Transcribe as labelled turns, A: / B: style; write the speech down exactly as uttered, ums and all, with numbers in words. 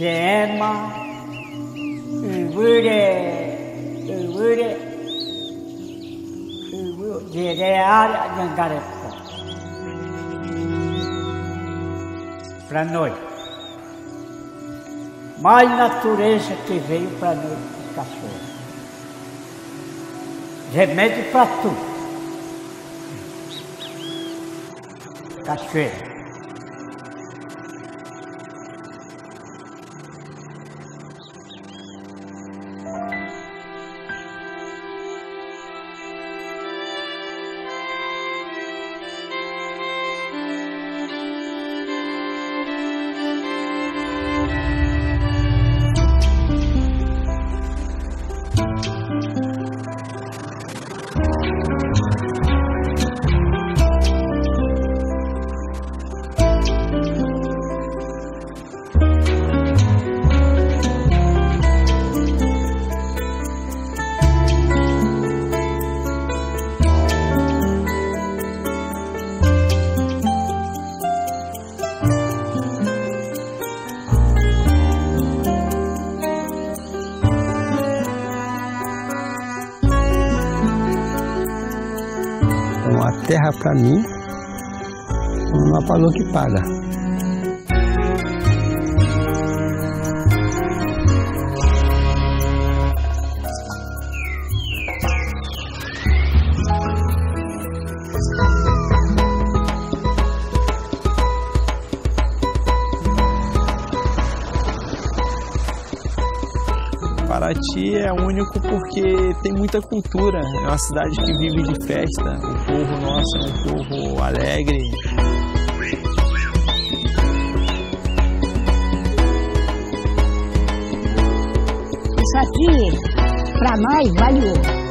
A: Sema, Uvure, Uvure, Uvure, Gerear, Angarepo. Para nós. Mais natureza que veio para nós, os cachorros. Remédio para tudo. Cachoeira.
B: A terra para mim não apagou que paga.
C: Paraty é único porque tem muita cultura, é uma cidade que vive de festa, o povo nosso é um povo alegre.
D: Isso aqui, para nós, vale ouro.